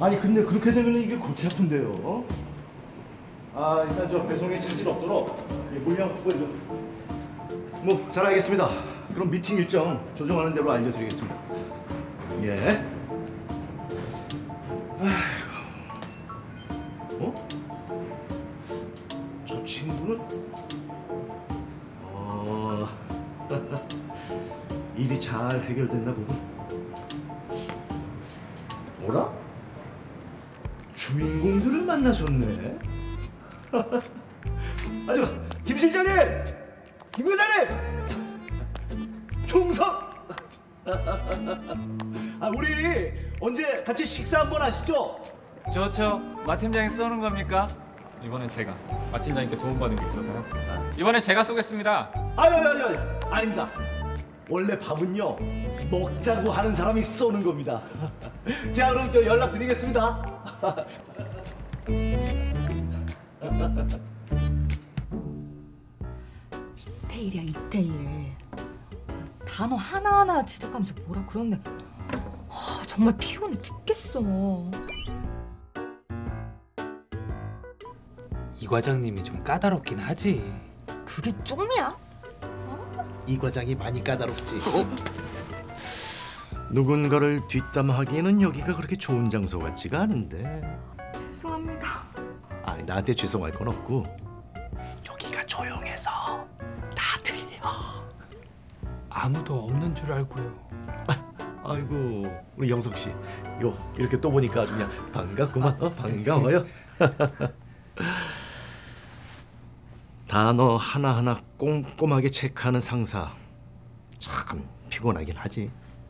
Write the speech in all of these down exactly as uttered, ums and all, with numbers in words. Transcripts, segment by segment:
아니 근데 그렇게 되면 이게 골치 아픈데요. 아 일단 저 배송에 차질 없도록 물량 확보해. 뭐 잘 알겠습니다. 그럼 미팅 일정 조정하는 대로 알려드리겠습니다. 예. 아이고. 어? 저 친구는? 어. 일이 잘 해결됐나 보군. 뭐라? 주인공들을 만나셨네. 아주 김 실장님, 김 회장님, 총성. 아 우리 언제 같이 식사 한번 하시죠? 좋죠. 마 팀장이 쏘는 겁니까? 이번엔 제가 마 팀장님께 도움받은 게 있어서요. 이번엔 제가 쏘겠습니다. 아유 아유 아유 아닙니다. 원래 밥은요 먹자고 하는 사람이 쏘는 겁니다. 자 그럼 저 연락드리겠습니다. 이태일이야 이태일. 단어 하나하나 지적하면서 뭐라 그러는데 아, 정말 피곤해 죽겠어. 이 과장님이 좀 까다롭긴 하지. 그게 좀이야? 이 과장이 많이 까다롭지. 누군가를 뒷담화하기에는 여기가 그렇게 좋은 장소 같지가 않은데. 죄송합니다. 아니 나한테 죄송할 건 없고 여기가 조용해서 다 들려. 아무도 없는 줄 알고요. 아이고 우리 영석 씨, 요 이렇게 또 보니까 아주 그냥 반갑구만. 어, 반가워요. 단어 하나하나 꼼꼼하게 체크하는 상사 참 피곤하긴 하지.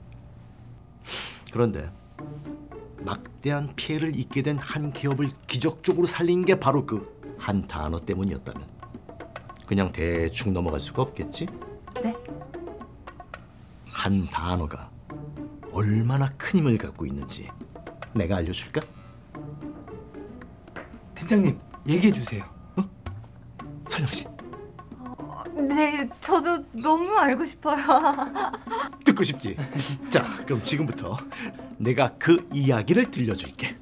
그런데 막대한 피해를 입게 된 한 기업을 기적적으로 살린 게 바로 그 한 단어 때문이었다면 그냥 대충 넘어갈 수가 없겠지? 네? 한 단어가 얼마나 큰 힘을 갖고 있는지 내가 알려줄까? 팀장님 얘기해 주세요. 어? 선영 씨. 어, 네, 저도 너무 알고 싶어요. 듣고 싶지? 자, 그럼 지금부터 내가 그 이야기를 들려줄게.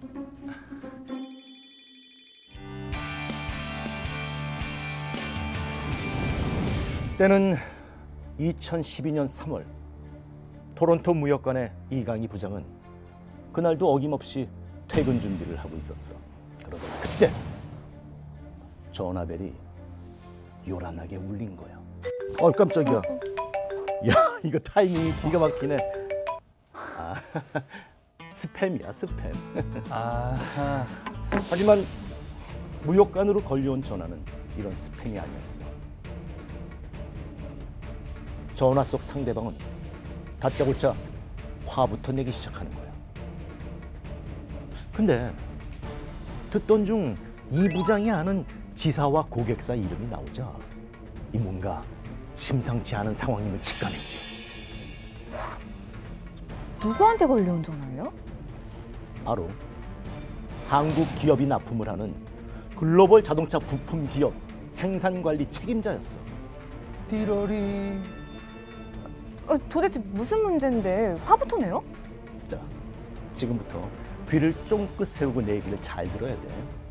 때는 이천십이 년 삼월 토론토 무역관의 이강희 부장은 그날도 어김없이 퇴근 준비를 하고 있었어. 그러다 그때 전화벨이 요란하게 울린 거야. 어 깜짝이야. 야 이거 타이밍이 기가 막히네. 아, 스팸이야 스팸. 아하. 하지만 무역관으로 걸려온 전화는 이런 스팸이 아니었어. 전화 속 상대방은 다짜고짜 화부터 내기 시작하는 거야. 근데 듣던 중 이 부장이 아는 지사와 고객사 이름이 나오자 이 뭔가 심상치 않은 상황임을 직감했지. 누구한테 걸려온 전화예요? 바로 한국 기업이 납품을 하는 글로벌 자동차 부품 기업 생산관리 책임자였어. 띠로리. 어, 도대체 무슨 문제인데 화부터 내요? 자, 지금부터 귀를 쫑긋 세우고 내 얘기를 잘 들어야 돼.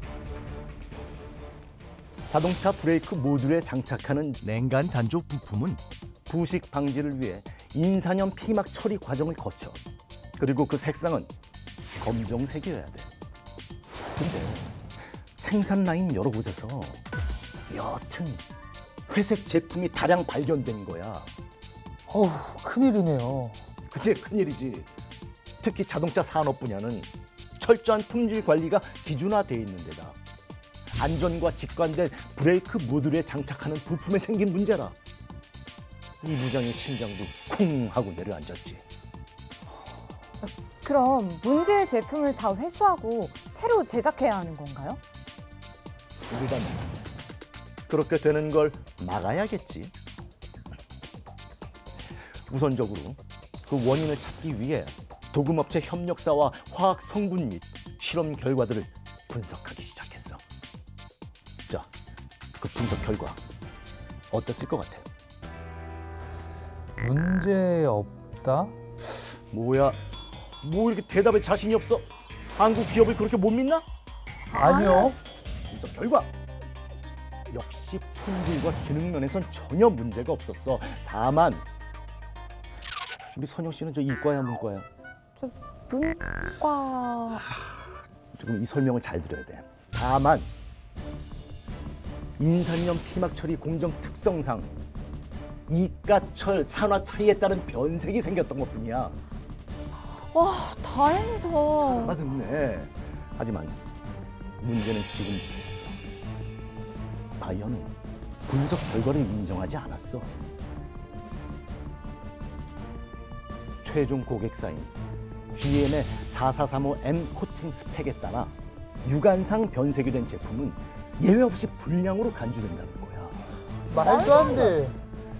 자동차 브레이크 모듈에 장착하는 냉간 단조 부품은 부식 방지를 위해 인산염 피막 처리 과정을 거쳐. 그리고 그 색상은 검정색이어야 돼. 근데 생산 라인 여러 곳에서 여튼 회색 제품이 다량 발견된 거야. 어우, 큰일이네요. 그치, 큰일이지. 특히 자동차 산업 분야는 철저한 품질 관리가 기준화돼 있는 데다 안전과 직관된 브레이크 모듈에 장착하는 부품에 생긴 문제라 이 부장의 심장도 쿵 하고 내려앉았지. 그럼 문제의 제품을 다 회수하고 새로 제작해야 하는 건가요? 우리가 그렇게 되는 걸 막아야겠지. 우선적으로 그 원인을 찾기 위해 도금업체 협력사와 화학 성분 및 실험 결과들을 분석하기 시작했어. 자, 그 분석 결과 어땠을 것 같아? 문제 없다? 뭐야? 뭐 이렇게 대답에 자신이 없어? 한국 기업을 그렇게 못 믿나? 아니요. 분석 결과 역시 품질과 기능 면에선 전혀 문제가 없었어. 다만 우리 선영 씨는 저 이과야 문과야? 문과. 조금 이 설명을 잘 들어야 돼. 다만 인산염 피막 처리 공정 특성상 이가철 산화 차이에 따른 변색이 생겼던 것뿐이야. 와, 다행이다. 맞네. 하지만 문제는 지금부터 있어. 바이어는 분석 결과를 인정하지 않았어. 최종 고객사인 지엠의 사사삼오 엠 코팅 스펙에 따라 유관상 변색이 된 제품은 예외 없이 불량으로 간주된다는 거야. 말도 안 돼.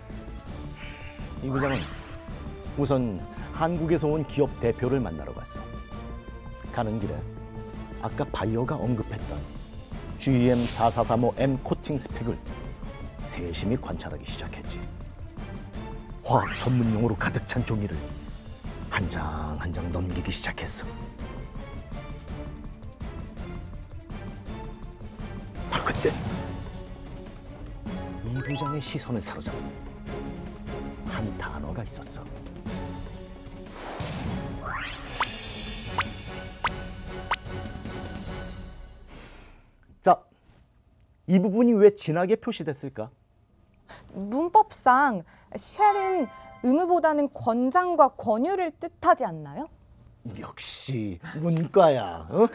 이 부장은 우선 한국에서 온 기업 대표를 만나러 갔어. 가는 길에 아까 바이어가 언급했던 지엠 사사삼오 엠 코팅 스펙을 세심히 관찰하기 시작했지. 화학 전문 용어로 가득 찬 종이를 한 장 한 장 넘기기 시작했어. 바로 그때 이 부장의 시선을 사로잡은 한 단어가 있었어. 자, 이 부분이 왜 진하게 표시됐을까? 문법상 쉘은 의무보다는 권장과 권유를 뜻하지 않나요? 역시 문과야. 어?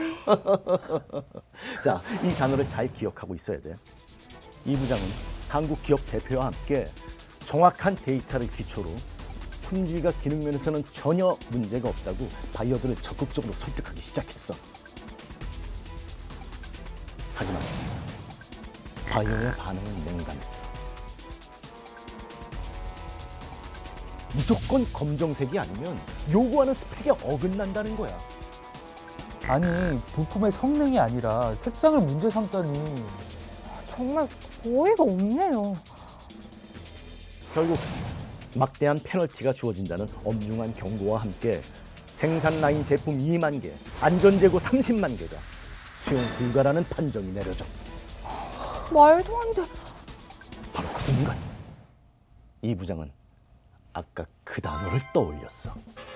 자, 이 단어를 잘 기억하고 있어야 돼. 이 부장은 한국 기업 대표와 함께 정확한 데이터를 기초로 품질과 기능 면에서는 전혀 문제가 없다고 바이어들을 적극적으로 설득하기 시작했어. 하지만 바이어의 반응은 냉담했어. 무조건 검정색이 아니면 요구하는 스펙에 어긋난다는 거야. 아니, 부품의 성능이 아니라 색상을 문제 삼다니. 정말 어이가 없네요. 결국 막대한 페널티가 주어진다는 엄중한 경고와 함께 생산 라인 제품 이만 개, 안전재고 삼십만 개가 수용 불가라는 판정이 내려져. 말도 안 돼. 바로 그 순간 이 부장은 아까 그 단어를 떠올렸어.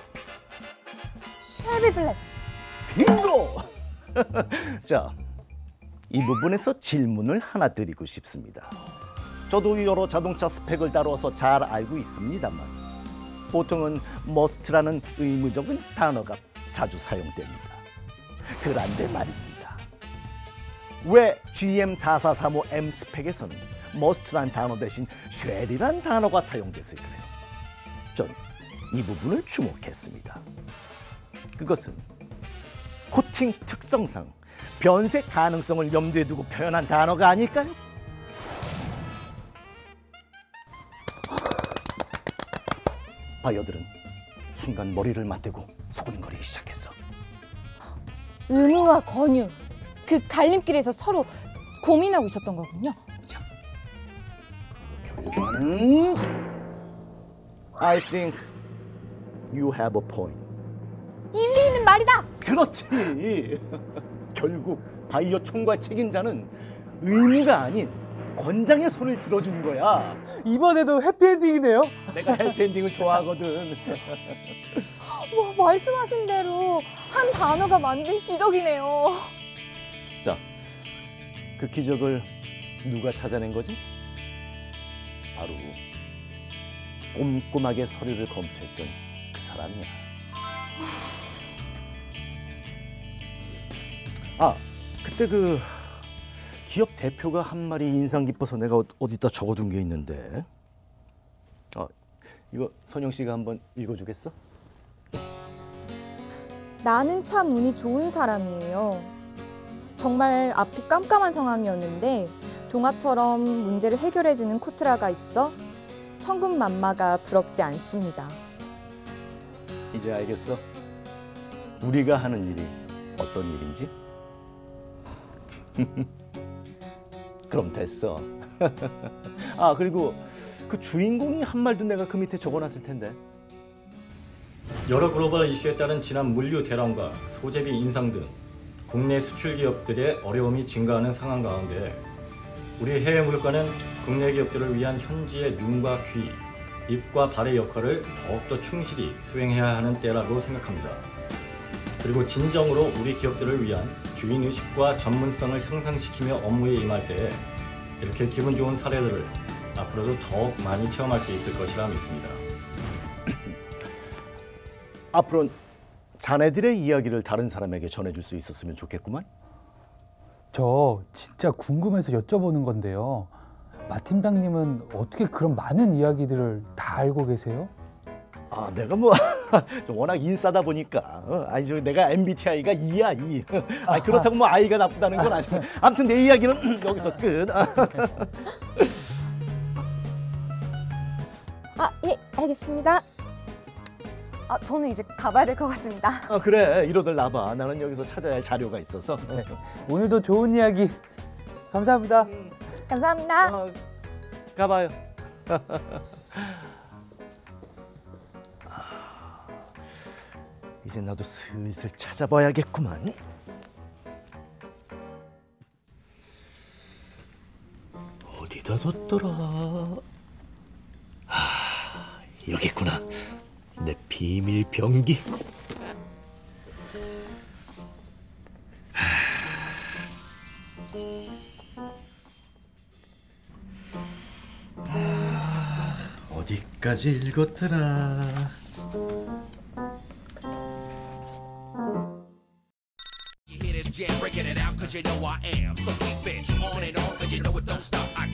쉘비 블랙. 빙고! 자, 이 부분에서 질문을 하나 드리고 싶습니다. 저도 여러 자동차 스펙을 다뤄서 잘 알고 있습니다만 보통은 머스트라는 의무적인 단어가 자주 사용됩니다. 그런데 말입니다. 왜 지엠 사사삼오 엠 스펙에서는 머스트란 단어 대신 쉘이란 단어가 사용됐을까요? 전 이 부분을 주목했습니다. 그것은 코팅 특성상 변색 가능성을 염두에 두고 표현한 단어가 아닐까요? 바이어들은 순간 머리를 맞대고 소곤거리기 시작했어. 의무와 권유. 그 갈림길에서 서로 고민하고 있었던 거군요. 그 결과는 I think you have a point. 일리 있는 말이다. 그렇지. 결국 바이어 총괄 책임자는 의무가 아닌 권장의 손을 들어준 거야. 이번에도 해피엔딩이네요. 내가 해피엔딩을 좋아하거든. 와, 말씀하신 대로 한 단어가 만든 기적이네요. 자, 그 기적을 누가 찾아낸 거지? 바로 꼼꼼하게 서류를 검토했던 그 사람이야. 아, 그때 그 기업 대표가 한 말이 인상 깊어서 내가 어- 어디다 적어둔 게 있는데. 아, 이거 선영 씨가 한번 읽어주겠어? 나는 참 운이 좋은 사람이에요. 정말 앞이 깜깜한 상황이었는데 동화처럼 문제를 해결해주는 코트라가 있어 천군만마가 부럽지 않습니다. 이제 알겠어? 우리가 하는 일이 어떤 일인지? 그럼 됐어. 아, 그리고 그 주인공이 한 말도 내가 그 밑에 적어놨을 텐데. 여러 글로벌 이슈에 따른 지난 물류 대란과 소재비 인상 등 국내 수출 기업들의 어려움이 증가하는 상황 가운데 우리 해외 물가는 국내 기업들을 위한 현지의 눈과 귀, 입과 발의 역할을 더욱더 충실히 수행해야 하는 때라고 생각합니다. 그리고 진정으로 우리 기업들을 위한 주인의식과 전문성을 향상시키며 업무에 임할 때 이렇게 기분 좋은 사례들을 앞으로도 더욱 많이 체험할 수 있을 것이라 믿습니다. 앞으로는 자네들의 이야기를 다른 사람에게 전해줄 수 있었으면 좋겠구만. 저 진짜 궁금해서 여쭤보는 건데요. 마 팀장님은 어떻게 그런 많은 이야기들을 다 알고 계세요? 아, 내가 뭐 워낙 인싸다 보니까 어, 아니 저 내가 엠비티아이가 이야 이. 아 그렇다고 뭐 아이가 나쁘다는 건 아니고. 아무튼 내 이야기는 여기서 끝. 아, 예, 알겠습니다. 아, 저는 이제 가봐야 될 것 같습니다. 아, 그래 이러들 나봐. 나는 여기서 찾아야 할 자료가 있어서. 네. 오늘도 좋은 이야기 감사합니다. 감사합니다. 어, 가봐요. 이제 나도 슬슬 찾아봐야겠구만. 어디다 뒀더라? 아, 여기 있구나. 내 비밀 병기. 아, 어디까지 읽었더라? Jam, breaking it out cause you know I am. So keep it on and on cause you know it don't stop. I